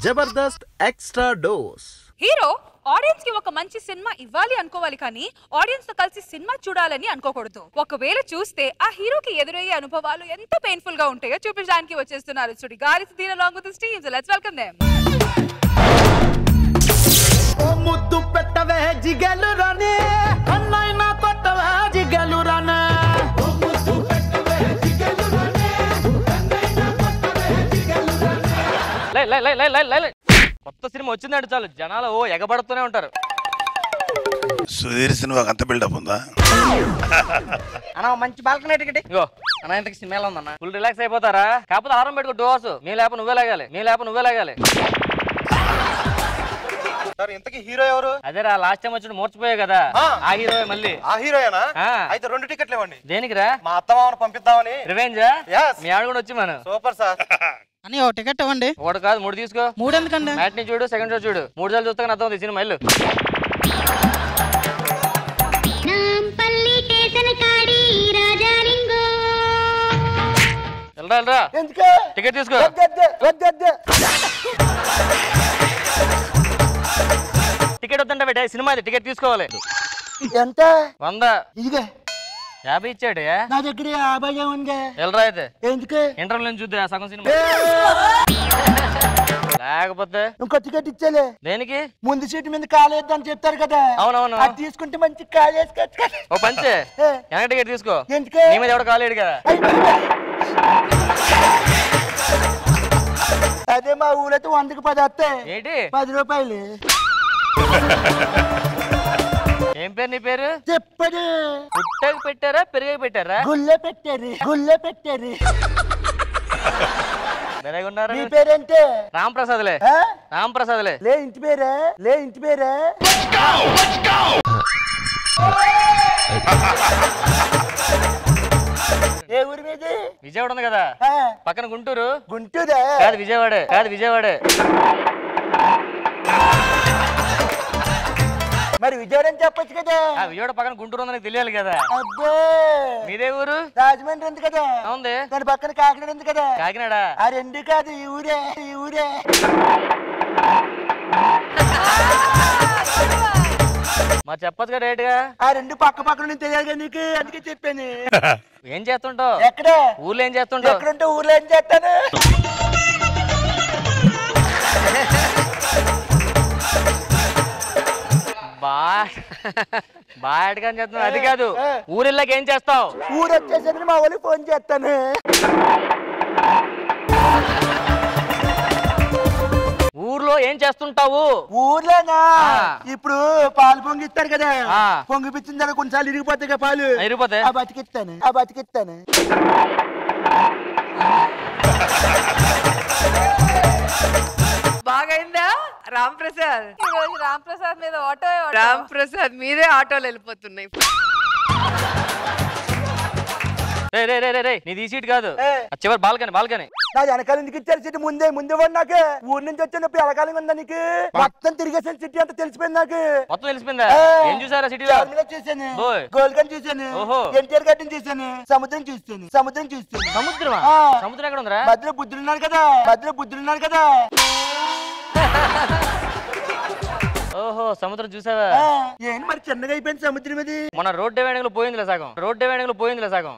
Jabardasth extra dose. Hero audience కి ఒక మంచి సినిమా ఇవ్వాలి అనుకోవాలి కానీ ఆడియన్స్ తో కలిసి సినిమా చూడాలని అనుకోకూడదు. ఒకవేళ చూస్తే ఆ హీరోకి ఎదురయ్యే అనుభవాలు ఎంత పెయిన్ఫుల్ గా ఉంటాయో చూపించడానికి వచ్చేస్తున్నారు Sudigali Sudheer along with his team. So let's welcome them. ఓ ముద్దు పెట్టవే జిగలు రానే అన్నైనా కొట్టవే జిగలు రానే ఓ ముద్దు పెట్టవే జిగలు రానే అన్నైనా కొట్టవే జిగలు రానే. లై కొత్త సినిమా వచ్చిందంటే చాలు జనాలు ఎగబడుతూనే ఉంటారు. సుధీర్ సినిమాకి అంత బిల్డప్ ఉందా అన్న? మంచి బాల్కనీ టికెట్ ఇగో అన్న. ఇంతకి సినిమా ఎలా ఉందన్న? ఫుల్ రిలాక్స్ అయిపోతారా? కాకపోతే ఆరం పెట్టుకో డోర్స్. మీ లేప నువ్వే లాగాలి. ఇంతకీ హీరో ఎవరు? అదేరా లాస్ట్ టైం వచ్చి మోర్చిపోయా కదా, ఆ హీరో మళ్ళీ. ఆ హీరోయేనా? అయితే 2 టికెట్లు ఇవ్వండి. దేనికిరా? మా అత్తమామను పంపిద్దామని. రివెంజా? మీ ఆడ కూడా వచ్చి మనం. Super sir. అని ఒక టికెట్ ఇవ్వండి. ఒకటి కాదు 3 తీసుకో. 3 ఎందుకండి? మ్యాట్ని చూడు, సెకండ్ షో చూడు. 3 సార్లు చూస్తే అర్థం అవుతుంది సినిమా. ఇల్లు వెళ్ళరా టికెట్ తీసుకో. టికెట్ వద్దంటే పెట్టే సినిమా ఇది, టికెట్ తీసుకోవాలి. ఎంత? 100. ఇదిగే 50 ఇచ్చాడు. నా దగ్గర 50 ఉంది. వెళ్ళరా అయితే. ఎందుకు? ఇంటర్వ్యూ నుంచి చూద్దా సగం సినిమా. లేకపోతే ఇంకో టికెట్ ఇచ్చేలే. దేనికి? ముందు సీటు మీద కాలేద్దని చెప్తారు కదా. అవునవును. అది తీసుకుంటే మంచి కాలేసుకోవచ్చు. ఓ పంచే వెనక టికెట్ తీసుకో. ఎందుకు? నీ మీద ఎవడ కాలేడు కదా. అదే మా ఊరైతే 100కి 10 వస్తాయి. ఏంటి 10 రూపాయలు. ఏం పేరు నీ పేరు? చెప్పడు. పుట్టకి పెట్టారా పెరుగకి పెట్టారా? గుళ్ళే పెట్టారు. మెరగున్నారా? నీ పేరేంటే? రాంప్రసాద్లే. రాంప్రసాద్లే. లే ఇంటి పేరే. ఏ ఊరి మీద? విజయవాడ ఉంది కదా పక్కన. గుంటూరా? కాదు విజయవాడే. మరి విజయవాడ అని చెప్పొచ్చు కదా. విజయవాడ పక్కన గుంటూరు ఉందని తెలియాలి కదా. అబ్బో మీదే ఊరు? రాజమండ్రి ఉంది కదా. ఉంది. దాని పక్కన కాకినాడ ఉంది కదా. కాకినాడ? ఆ 2 కాదు, ఈ ఊరే. మరి చెప్పొచ్చు కదా రేటుగా. ఆ 2 పక్క తెలియదు నీకు, అందుకే చెప్పాను. ఏం చేస్తుంటావు? ఎక్కడ? ఊర్లో ఏం చేస్తుంటావు? ఎక్కడుంటే ఊర్లో ఏం చేస్తాను. బాగా చేస్తున్నావు. అది కాదు, ఊరిల్లాకి ఏం చేస్తావు? ఊరు వచ్చేసరికి మా వాళ్ళకి ఫోన్ చేస్తాను. ఊర్లో ఏం చేస్తుంటావు? ఊర్లోనా? ఇప్పుడు పాలు పొంగిస్తారు కదా, పొంగిపించిన తర్వాత కొన్నిసార్లు ఇరిగిపోతాయి కదా పాలు. ఇరిగిపోతాయి. ఆ బతికిస్తాను. బాగైందా రాంప్రసాద్? ఈ రోజు రాంప్రసాద్ మీద రాంప్రసాద్ మీదే ఆటోలు వెళ్ళిపోతున్నాయి. నీది సీట్ కాదు, చివరి బాల్కనీ. నా వెనకాల ఎందుకు ఇచ్చారు సీట్? ముందే వాడు నాకు ఊరి నుంచి వచ్చినప్పుడు ఎలకాలంగా ఉందా నీకు? మొత్తం తిరిగేసాను, సిటీ అంతా తెలిసిపోయింది నాకు. మొత్తం తెలిసిపోయిందా? ఏం చూసారా సిటీలో? చూసాను, గోల్కొండ చూసాను, ఎన్టీఆర్ గార్డెన్ చూసాను, సముద్రం చూస్తాను. సముద్రం ఎక్కడ ఉందిరా? మధ్యలో బుద్ధులున్నారు కదా. ఓహో, సముద్రం చూసావా? ఏంటి మరి చిన్నగా అయిపోయింది సముద్రం ఇది. మన రోడ్ డివైడింగ్ లో పోయిందిలే సగం.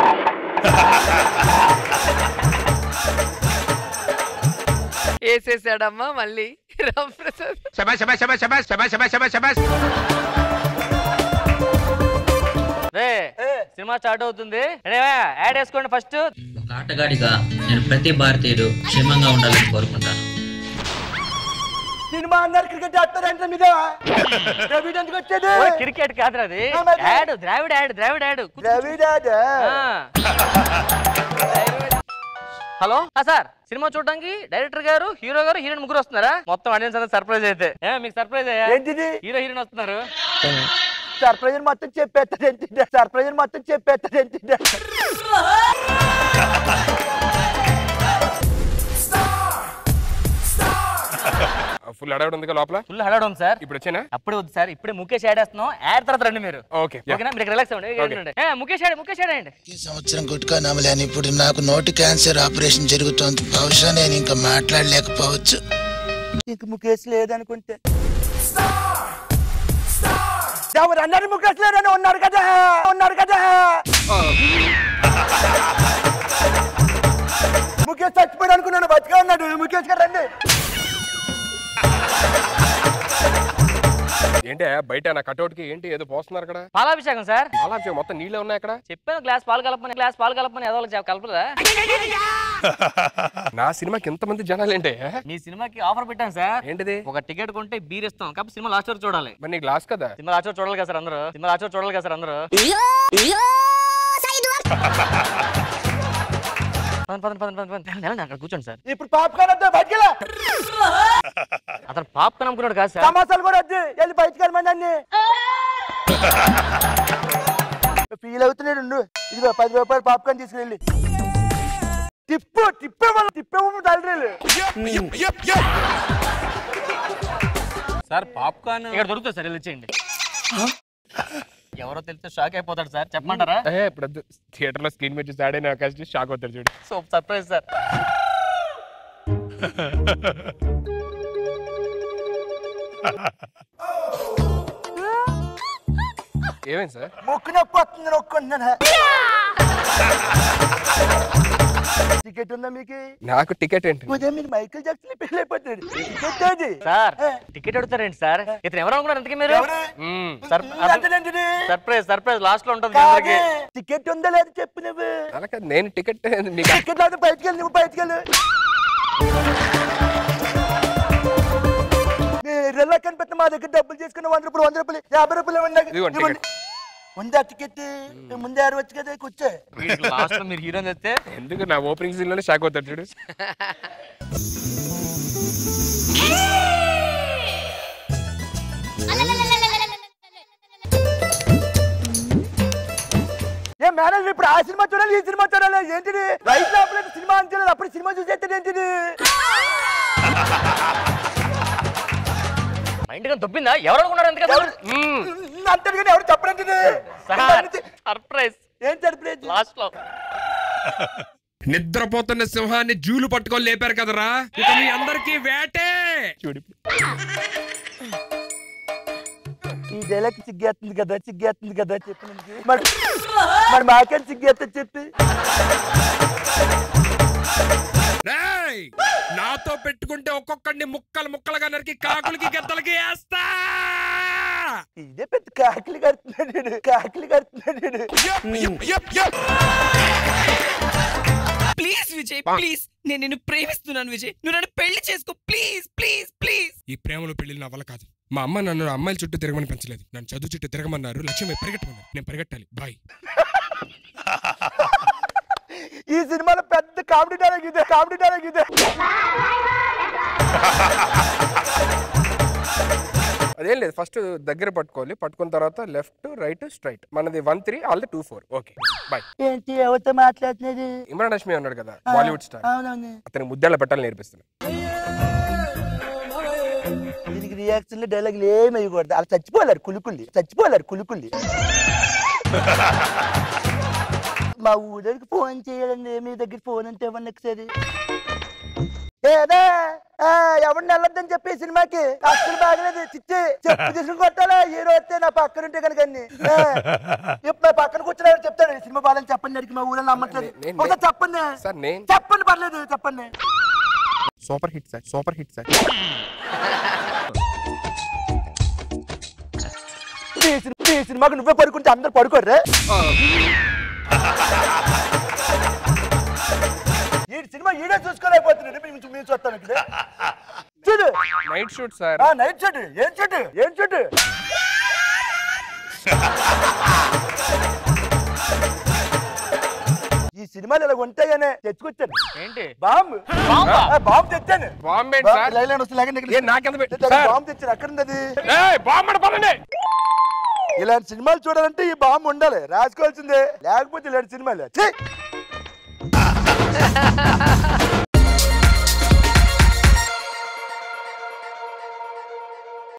వేసేసాడమ్మా మళ్ళీ రాంప్రసాద్. సినిమా స్టార్ట్ అవుతుంది, యాడ్ వేసుకోండి ఫస్ట్. ఆటగాడిగా నేను ప్రతి భారతీయుడు క్షేమంగా ఉండాలని కోరుకుంటాను. సినిమా అన్నారు, క్రికెట్ ఆడతారంటే మీద ఎందుకు వచ్చేది? క్రికెట్ కాదురా అది, Dravid ad. Hello sir, cinema చూడడానికి డైరెక్టర్ గారు, హీరో గారు, హీరోయిన్ ముగ్గురు వస్తున్నారా? మొత్తం ఆడియన్స్ అంతా సర్ప్రైజ్ అయితే. మీకు సర్ప్రైజ్ అయ్యా? ఏంటిది? హీరో హీరోయిన్ వస్తున్నారు. సర్ప్రైజ్ మొత్తం చెప్పేస్తారేంటి? ఫుల్ హడావుడి ఉంది లోపల. ఫుల్ హడావుడి ఉంది సార్. ఇప్పుడు వచ్చేనా? అప్పుడే వద్దు సార్, ఇప్పుడే ముఖేష్ యాడ్ వేస్తున్నాం. యాడ్ తర్వాత రండి మీరు. ఓకేనా? మీరు రిలాక్స్ అవ్వండి. ముఖేష్ యాడ్. ఈ సంవత్సరం గుట్కా నమ్మలేని ఇప్పుడు నాకు నోటి క్యాన్సర్ ఆపరేషన్ జరుగుతోంది. బహుశా నేను ఇంకా మాట్లాడలేకపోవచ్చు. ఇంక ముఖేష్ లేదనుకుంటే ఎవరు అన్నారు ముఖేష్ లేదని ఉన్నారు కదా ముఖేష్ చచ్చిపోయాడు అనుకున్నాను బతిగా ఉన్నాడు ముఖేష్ గారు రండి ఏంటి బయట నా కటౌట్ కి ఏంటి ఏదో పోస్తున్నారు అక్కడ పాలాభిషేకం సార్ పాలాభిషేకం మొత్తం నీళ్ళే ఉన్నాయి అక్కడ చెప్పాను గ్లాస్ పాలు కలపమని ఏదో కలపదా నా సినిమాకి ఎంతమంది జనాలు ఏంటి మీ సినిమాకి ఆఫర్ పెట్టాను సార్ ఏంటిది ఒక టికెట్ కొంటే బీర్ ఇస్తాం కాబట్టి సినిమా లాస్ట్ వరకు చూడాలి మరి నీ గ్లాస్ కదా సినిమా లాస్ట్ వరకు చూడాలి కదా సార్ అందరూ అక్కడ కూర్చోండి సార్ ఇప్పుడు పాప్కార్న్ వద్దు బయటికి వెళ్ళా అతను పాప్కార్న్ అమ్ముకున్నాడు కాదు సార్ సమోసాలు కూడా వద్దు వెళ్ళి బయటికి వెళ్ళమని అన్ని ఫీల్ అవుతున్నాడు ఇదిగో 10 రూపాయలు పాప్కార్న్ తీసుకెళ్ళి తిప్పేమో తల్లి సార్ పాప్కార్న్ ఇక్కడ దొరుకుతుంది సార్ ఇచ్చేయండి ఎవరో తెలిస్తే షాక్ అయిపోతాడు సార్ చెప్పమంటారా ఇప్పుడు థియేటర్ లో స్క్రీన్ మీద చూసి ఆడే అవకాశం షాక్ అవుతాడు చూడు సో సర్ప్రైజ్ సార్ ఏమైంది సార్ మొక్కు నొప్పి వస్తుంది నొక్కుంటున్నాను టికెట్ ఉందా మీకు నాకు టికెట్ ఏంటి ఉదయం మీరు మైకేల్ జాక్సన్ పెళ్లి అయిపోతాడు టికెట్ అది సార్ టికెట్ అడుగుతారేంటి సార్ ఇతను ఎవరు అనుకున్నారు ఇంతకీ మీరు సర్ప్రైజ్ లాస్ట్ లో ఉంటుంది టికెట్ ఉందా లేదు చెప్పు నువ్వు అలాగే నేను టికెట్ టికెట్ లేదు బయటికి వెళ్ళి నువ్వు బయటికి వెళ్ళి రెల్లా కనిపెట్టిన మా దగ్గర డబ్బులు చేసుకున్న 100 రూపాయలు 50 రూపాయలు ఇవ్వండి ఉందా టికెట్ ముందే ఆడవచ్చు కదా కూర్చో లాస్ట్ లో మీరు హీరోని తెస్తే ఎందుకు నా ఓపెనింగ్ సీన్ లోనే షాక్ అవుతాడు చూడు ఏ మేనేజర్ ఇప్పుడు ఆ సినిమా చూడాలి ఈ సినిమా చూడాలి ఏంటిది రైట్ లోపల సినిమా అంటారు అప్పుడు సినిమా చూసేది ఏంటిది మైండ్ గా దొబ్బిందా ఎవరు అనుకున్నారు అంటారు కానీ ఎవరు చెప్పండి సర్ప్రైజ్ ఏం సర్ప్రైజ్ లాస్ట్ లో నిద్రపోతున్న సింహాన్ని జూలు పట్టుకొని లేపారు కదరా ఇక మీ అందరికీ వేటే చూడు ఈ డైలాగ్ సిగ్గేస్తుంది కదా చెప్పి మరి మాకేం సిగ్గేస్తుంది చెప్పి నాతో పెట్టుకుంటే ఒక్కొక్కడిని ముక్కలుగా నరికి కాకులకి గద్దలకి వేస్తా ఇదే పెద్ద కాకిలి కడుతున్నాడు ప్లీజ్ విజయ్ ప్లీజ్ నేను నిన్ను ప్రేమిస్తున్నాను విజయ్ నువ్వు నన్ను పెళ్లి చేసుకో ప్లీజ్ ఈ ప్రేమలో పెళ్లి నా వల్ల కాదు మా అమ్మ నన్ను అమ్మాయిల చుట్టూ తిరగమని పెంచలేదు నన్ను చదువు చుట్టూ తిరగమన్నారు లక్ష్యం పరిగెట్టమన్నారు నేను పరిగెట్టాలి బాయ్ ఈ సినిమాలో పెద్ద కామెడీ డైలాగ్ ఇదే అదేం లేదు ఫస్ట్ దగ్గర పట్టుకున్న తర్వాత లెఫ్ట్ రైట్ స్ట్రైట్ మనది 1-3 ఆల్ 2-4 ఓకే బాయ్ ఏంటి ఎవరితో మాట్లాడుతున్నది ఇమ్రాన్ హష్మి ఉన్నాడు కదా బాలీవుడ్ స్టార్ అవునవును అతనికి ముద్దాళ్ళ పెట్టాలని నేర్పిస్తున్నా దీనికి రియాక్షన్ డైలాగులు ఏమి వేయకూడదు అలా చచ్చిపోలేరు కులుకుల్లి మా ఊరికి ఫోన్ చేయాలండి మీ దగ్గర ఫోన్ అంటే ఇవ్వండి ఒకసారి ఏదా ఎవరిని వెళ్ళొద్దని చెప్పి సినిమాకి అసలు బాగలేదు చిచ్చి చెప్పు తీసుకుని కొట్టాలా హీరో వస్తే నా పక్కన ఉంటే కనుక ఇప్పుడు నా పక్కన కూర్చున్నా చెప్తాడు సినిమా బాగాలని చెప్పండి అడిగి మా ఊళ్ళో నమ్మట్లేదు చెప్పండి పర్లేదు చెప్పండి సూపర్ హిట్ సార్ ఈ సినిమాకి నువ్వే పడుకుంటే అందరు పడుకోర్రే ఈ సినిమా ఈడే చూసుకోలేకపోతున్నాడు మేము చూస్తాను చూడు night shoot sir night shoot ఏం షూట్ ఈ సినిమాలు ఇలా ఉంటాయనే తెచ్చుకొచ్చాను ఏంటి బాంబు తెచ్చాను బాంబు తెచ్చాను ఎక్కడ ఉంది ఇలాంటి సినిమాలు చూడాలంటే ఈ బాంబు ఉండాలి రాసుకోవాల్సిందే లేకపోతే ఇలాంటి సినిమాలు